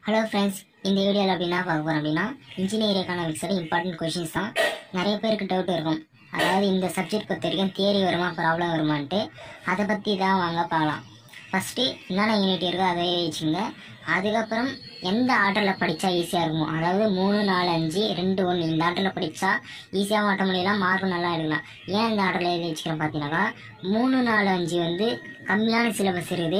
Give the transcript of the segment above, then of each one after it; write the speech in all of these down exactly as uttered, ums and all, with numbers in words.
Hello friends, இந்த வீடியோவில் அப்படின்னா பார்க்க போகிறோம் அப்படின்னா இன்ஜினியரிங் எக்கனாமிக்ஸோட இம்பார்ட்டன்ட் கொஷின்ஸ் தான். நிறைய பேருக்கு டவுட் இருக்கும். அதாவது இந்த சப்ஜெக்ட் பொறுத்த வரைக்கும் தியரி வருமா ப்ராப்ளம் வருமான்ட்டு அதை பற்றி தான் வாங்க பார்க்கலாம். ஃபஸ்ட்டு என்னென்ன யூனிட் இருக்கோ அதை வச்சுங்க. அதுக்கப்புறம் எந்த ஆர்டரில் படித்தா ஈஸியாக இருக்குமோ, அதாவது மூணு நாலு அஞ்சு ரெண்டு ஒன்று இந்த ஆர்டரில் படித்தா ஈஸியாக மாட்ட முடியலாம், மார்க்கும் நல்லா எடுக்கலாம். ஏன் இந்த ஆர்டரில் எழுதி வச்சுக்கிறேன் பார்த்தீங்கன்னாக்கா, மூணு நாலு அஞ்சு வந்து கம்மியான சிலபஸ் இருக்குது.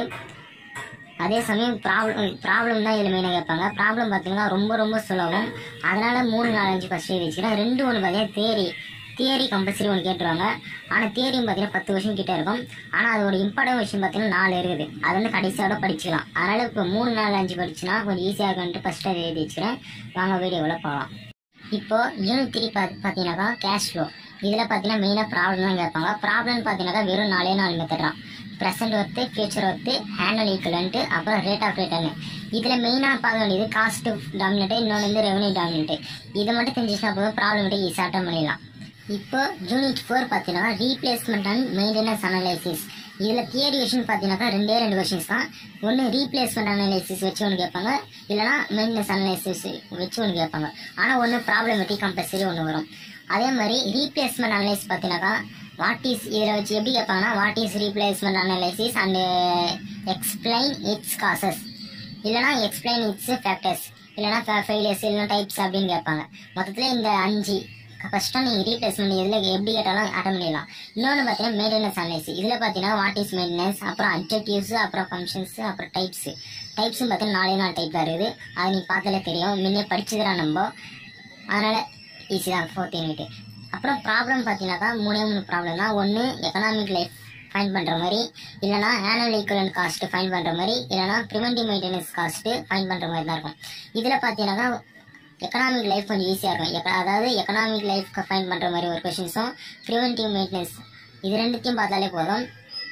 அதே சமயம் ப்ராப்ளம் ப்ராப்ளம் தான் இதில் மெயினாக கேட்பாங்க. ப்ராப்ளம் பார்த்தீங்கன்னா ரொம்ப ரொம்ப சுலபம். அதனால் மூணு நாலு அஞ்சு ஃபஸ்ட்டு வச்சுக்கிறேன். ரெண்டு ஒன்று பார்த்தீங்கன்னா தியரி தியரி கம்பல்சரி ஒன்று கேட்டுருவாங்க. ஆனால் தியரியும் பார்த்தீங்கன்னா பத்து வருஷம் கிட்டே இருக்கும். ஆனால் அதோட இம்பார்ட்டன்ட் விஷயம் பார்த்தீங்கன்னா நாலு இருக்குது. அது வந்து கடைசியோட படிச்சுக்கலாம். அதனால் இப்போ மூணு நாலு அஞ்சு படிச்சுன்னா கொஞ்சம் ஈஸியாக இருக்குன்ட்டு ஃபஸ்ட்டு அதை எழுதி வச்சுக்கிறேன். வாங்க வீடியோவில் போகலாம். இப்போது யூனிட் த்ரீ பார்த்து பார்த்தீங்கன்னாக்கா கேஷ் ஃப்ளோ. இதில் பார்த்தீங்கன்னா மெயினாக ப்ராப்ளம் தான் கேட்பாங்க. ப்ராப்ளம்னு பார்த்தீங்கன்னாக்கா வெறும் நாலே நாலு மெத்தட் தான். Present worth, future worth, annual equivalent, அப்புறம் ரேட் ஆஃப் ரிட்டர்னு. இதில் மெயினாக பார்க்க வேண்டியது காஸ்ட்டு டாமினேட்டு, இன்னொன்று வந்து ரெவன்யூ டாமினேட்டு. இதை மட்டும் தெரிஞ்சிச்சுன்னா போதும், ப்ராப்ளம் மட்டும் ஈஸியாக அட்டன் பண்ணிடலாம். இப்போ யூனிட் ஃபோர் பார்த்தீங்கன்னா ரீப்ளேஸ்மெண்ட் அண்ட் மெயின்டெனன்ஸ் அனலைசிஸ். இதில் தியரி கொஷின் பார்த்தீங்கன்னாக்கா ரெண்டே ரெண்டு கொஷின்ஸ் தான். ஒன்று ரீப்ளேஸ்மெண்ட் அனலைசிஸ் வச்சு ஒன்று கேட்பாங்க, இல்லைனா மெயின்டெனன்ஸ் அனலைசிஸ் வச்சு ஒன்று கேட்பாங்க. ஆனால் ஒன்று ப்ராப்ளமேட்டிக் கம்பல்சரி ஒன்று வரும். அதே மாதிரி ரீப்ளேஸ்மெண்ட் அனலைசிஸ் பார்த்தீங்கன்னாக்கா வாட் இஸ் இதில் வச்சு எப்படி கேட்பாங்கன்னா, what is replacement analysis and explain its causes, இல்லைனா எக்ஸ்பிளைன் இட்ஸ் ஃபேக்டர்ஸ், இல்லைனா ஃபெயிலியர்ஸ், இல்லைனா டைப்ஸ் அப்படின்னு கேட்பாங்க. மொத்தத்தில் இந்த அஞ்சு ஃபஸ்ட்டாக நீங்கள் ரீப்ளேஸ்மெண்ட் இதில் எப்படி கேட்டாலும் அட்டன் பண்ணிடலாம். இன்னொன்று பார்த்தீங்கன்னா மெயின்டெனன்ஸ் அனலைசிஸ். இதில் பார்த்தீங்கன்னா வாட் இஸ் மெயின்டெனன்ஸ், அப்புறம் அப்ஜெக்டிவ்ஸ், அப்புறம் ஃபங்க்ஷன்ஸ், அப்புறம் டைப்ஸு. டைப்ஸும் பார்த்தீங்கன்னா நாலே நாலு டைப் தான் இருக்குது. அது நீங்கள் பார்த்தாலே தெரியும், முன்னே படிச்சுதான் நம்ம. அதனால் ஈஸி தான் ஃபோர்த் யூனிட். அப்புறம் ப்ராப்ளம் பார்த்தீங்கன்னாக்கா மூணே மூணு ப்ராப்ளம் தான். ஒன்று எக்கனாமிக் லைஃப் ஃபைன் பண்ணுற மாதிரி, இல்லைனா ஆனுவல் ஈக்குவலன்ட் காஸ்ட்டு ஃபைன் பண்ணுற மாதிரி, இல்லைனா ப்ரிவென்டிவ் மெயின்டெனன்ஸ் காஸ்ட்டு ஃபைன் பண்ணுற மாதிரி தான் இருக்கும். இதில் பார்த்தீங்கன்னாக்கா எக்கனாமிக் லைஃப் கொஞ்சம் ஈஸியாக இருக்கும். அதாவது எக்கனாமிக் லைஃப் ஃபைன் பண்ணுற மாதிரி ஒரு கொஷின்ஸும், ப்ரிவென்டிவ் மெயின்டெனன்ஸ் இது ரெண்டுத்தையும் பார்த்தாலே போதும்,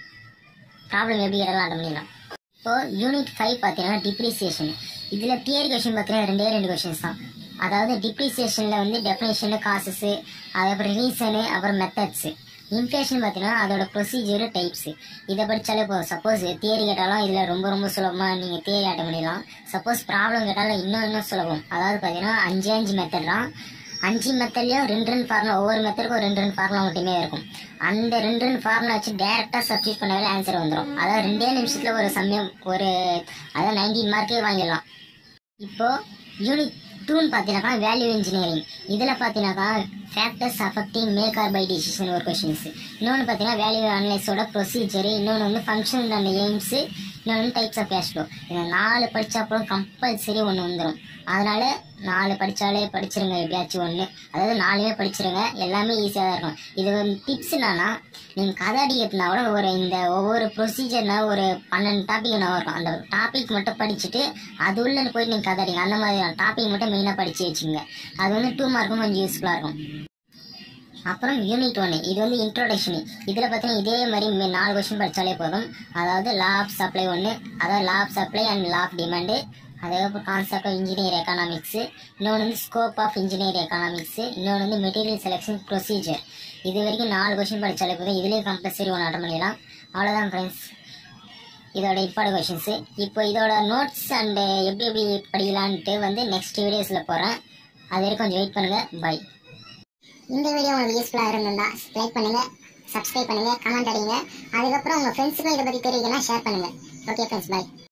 ப்ராப்ளம் எப்படி கேட்டாலும் அட்டன் பண்ணிடலாம். இப்போது யூனிட் ஃபைவ் பார்த்தீங்கன்னா டிப்ரிசியேஷன். இதில் தியரி கொஷின் பார்த்தீங்கன்னா ரெண்டே ரெண்டு கொஷின்ஸ் தான். அதாவது டிப்ரிசியேஷனில் வந்து டெஃபினேஷனு, காசஸு, அதுக்கப்புறம் ரீசனு, அப்புறம் மெத்தட்ஸு. இன்ஃப்ளேஷன் பார்த்தீங்கன்னா அதோட ப்ரொசீஜரு, டைப்ஸு. இதை படித்தாலே போதும். சப்போஸ் தியரி கேட்டாலும் இதில் ரொம்ப ரொம்ப சுலபமாக நீங்கள் தியரி அட்டன் பண்ணிடலாம். சப்போஸ் ப்ராப்ளம் கேட்டாலும் இன்னும் இன்னும் சுலபம். அதாவது பார்த்தீங்கன்னா அஞ்சு அஞ்சு மெத்தட் தான். அஞ்சு மெத்தட்லையும் ரெண்டு ரெண்டு ஃபார்முலா, ஒவ்வொரு மெத்தடுக்கும் ரெண்டு ரெண்டு ஃபார்முலா மட்டுமே இருக்கும். அந்த ரெண்டு ரெண்டு ஃபார்முலா வச்சு டேரெக்டாக சப்ஸ்டியூட் பண்ணவே ஆன்சர் வந்துடும். அதாவது ரெண்டே நிமிஷத்தில் ஒரு சமயம் ஒரு அதாவது நைன்டீன் மார்க்கே வாங்கிடலாம். இப்போது யூனிட் டூன்னு பார்த்தீங்கன்னாக்கா வேல்யூ இன்ஜினியரிங். இதில் பார்த்தீங்கன்னாக்கா factors affecting make or buy decision ஒரு கொஷின்ஸ். இன்னொன்று பார்த்தீங்கன்னா வேல்யூ அனலைஸோட ப்ரொசீஜரு, இன்னொன்று வந்து ஃபங்க்ஷன் அண்ட் எய்ம்ஸு, இன்னொன்று டைப்ஸ் ஆஃப் கேஷ் ஃப்ளோ. இதை நாலு படித்தா அப்புறம் கம்பல்சரி ஒன்று வந்துடும். அதனால் நாலு படித்தாலே படிச்சிருங்க எப்படியாச்சும் ஒன்று. அதாவது நாலுமே படிச்சிருங்க, எல்லாமே ஈஸியாக தான் இருக்கும். இது ஒரு டிப்ஸ் என்னன்னா, நீங்கள் கதை அடிக்கிறதுனா கூட ஒரு இந்த ஒவ்வொரு ப்ரொசீஜர்னா ஒரு பன்னெண்டு டாபிக் நான் இருக்கும். அந்த டாபிக் மட்டும் படிச்சுட்டு அது உள்ள போயிட்டு நீங்கள் கதை அடிங்க. அந்த மாதிரி டாபிக் மட்டும் மெயினாக படித்து வச்சுங்க. அது வந்து டூ மார்க்கும் கொஞ்சம் யூஸ்ஃபுல்லாக இருக்கும். அப்புறம் யூனிட் ஒன்று, இது வந்து இன்ட்ரோடக்ஷன். இதில் பார்த்தீங்கன்னா இதே மாதிரி நாலு கொஸ்டின் படித்தாலே போதும். அதாவது லா ஆஃப் சப்ளை ஒன்று, அதாவது law of supply and law of demand, அதுக்கப்புறம் கான்செப்ட் ஆஃப் இன்ஜினியர் எக்கனாமிக்ஸு, இன்னொன்று வந்து ஸ்கோப் ஆஃப் இன்ஜினியர் எக்கனாமிக்ஸு, இன்னொன்று வந்து மெட்டீரியல் செலெக்ஷன் ப்ரொசீஜர். இது வரைக்கும் நாலு கொஸ்டின் படித்தாலே போதும். இதுலேயும் கம்பல்சரி ஒன்று அட்டன் பண்ணிடலாம். அவ்வளோதான் ஃப்ரெண்ட்ஸ், இதோட இம்பார்ட்டன்ட் கொஷின்ஸு. இப்போ இதோட நோட்ஸ் அண்டு எப்படி எப்படி படிக்கலான்ட்டு வந்து நெக்ஸ்ட் வீடியோஸில் போகிறேன். அது வரைக்கும் கொஞ்சம் வெயிட் பண்ணுங்கள். பை. இந்த வீடியோ உங்களுக்கு யூஸ்ஃபுல்லாக இருந்திருந்தா லைக் பண்ணுங்கள், சப்ஸ்கிரைப் பண்ணுங்கள், கமெண்ட் அடிங்க. அதுக்கப்புறம் உங்கள் ஃப்ரெண்ட்ஸுக்கும் இதை பற்றி தெரியுதுன்னா ஷேர் பண்ணுங்கள். Okay friends, by.